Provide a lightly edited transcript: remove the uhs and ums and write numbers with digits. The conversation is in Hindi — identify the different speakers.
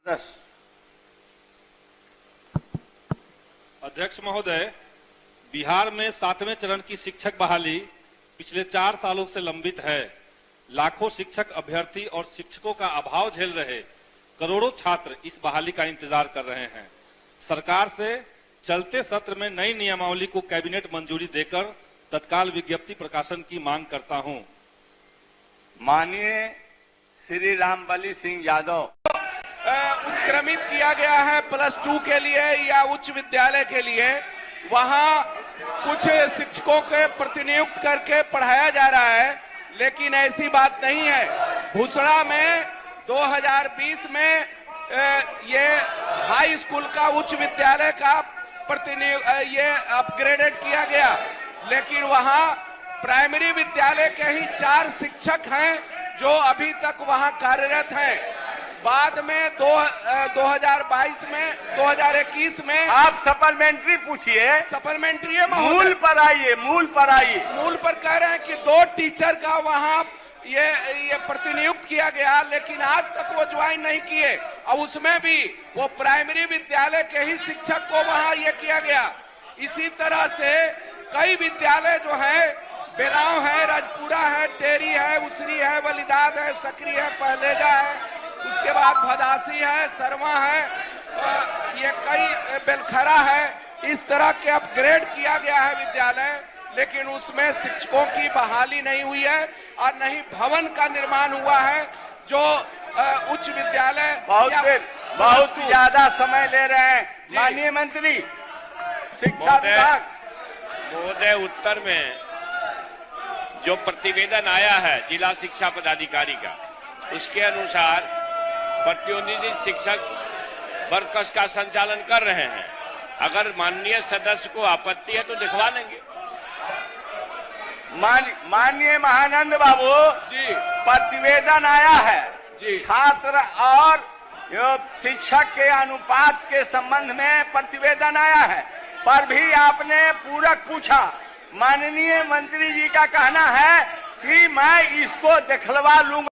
Speaker 1: अध्यक्ष महोदय, बिहार में 7वें चरण की शिक्षक बहाली पिछले 4 सालों से लंबित है। लाखों शिक्षक अभ्यर्थी और शिक्षकों का अभाव झेल रहे करोड़ों छात्र इस बहाली का इंतजार कर रहे हैं। सरकार से चलते सत्र में नई नियमावली को कैबिनेट मंजूरी देकर तत्काल विज्ञप्ति प्रकाशन की मांग करता हूं।
Speaker 2: माननीय श्री रामबली सिंह यादव।
Speaker 3: उत्क्रमित किया गया है +2 के लिए या उच्च विद्यालय के लिए, वहां कुछ शिक्षकों के प्रतिनियुक्त करके पढ़ाया जा रहा है, लेकिन ऐसी बात नहीं है। भूसड़ा में 2020 में ये हाई स्कूल का उच्च विद्यालय का ये अपग्रेडेड किया गया, लेकिन वहां प्राइमरी विद्यालय के ही 4 शिक्षक हैं जो अभी तक वहां कार्यरत हैं। बाद में 2022 में 2021 में
Speaker 2: आप सप्लीमेंट्री पूछिए।
Speaker 3: सप्लीमेंट्री है,
Speaker 2: मूल पर आइए, मूल पर आइए।
Speaker 3: मूल पर कह रहे हैं कि 2 टीचर का वहां ये प्रतिनियुक्त किया गया, लेकिन आज तक वो ज्वाइन नहीं किए। और उसमें भी वो प्राइमरी विद्यालय के ही शिक्षक को वहां ये किया गया। इसी तरह से कई विद्यालय जो है, बेलाव है, राजपुरा है, टेरी है, उसरी है, वलीदाद है, सकरी है, पहलेजा है, उसके बाद भदासी है, सरवा है, ये कई बेलखरा है। इस तरह के अपग्रेड किया गया है विद्यालय, लेकिन उसमें शिक्षकों की बहाली नहीं हुई है और नहीं भवन का निर्माण हुआ है। जो उच्च विद्यालय
Speaker 2: बहुत ज्यादा समय ले रहे हैं। माननीय मंत्री शिक्षा विभाग
Speaker 4: महोदय, उत्तर में जो प्रतिवेदन आया है जिला शिक्षा पदाधिकारी का, उसके अनुसार प्रतिनिधि शिक्षक वर्कर्स का संचालन कर रहे हैं। अगर माननीय सदस्य को आपत्ति है तो दिखवा लेंगे।
Speaker 2: माननीय महानंद बाबू
Speaker 3: जी,
Speaker 2: प्रतिवेदन आया है
Speaker 3: जी,
Speaker 2: छात्र और शिक्षक के अनुपात के संबंध में प्रतिवेदन आया है, पर भी आपने पूरक पूछा। माननीय मंत्री जी का कहना है कि मैं इसको दिखलवा लूंगा।